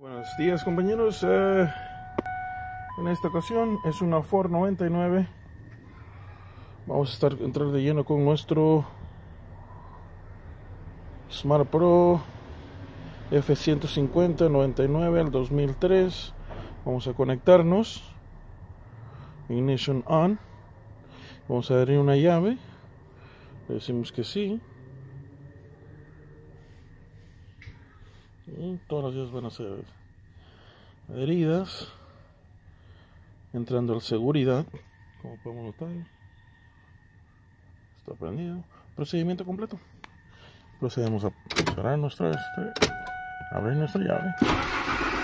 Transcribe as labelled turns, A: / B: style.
A: Buenos días, compañeros. En esta ocasión es una Ford 99. Vamos a entrar de lleno con nuestro Smart Pro F150 99 al 2003. Vamos a conectarnos. Ignition on. Vamos a abrir una llave. Le decimos que sí. Y todas las llaves van a ser adheridas. Entrando a la seguridad, como podemos notar, está prendido. Procedimiento completo. Procedemos a cerrar abrir nuestra llave.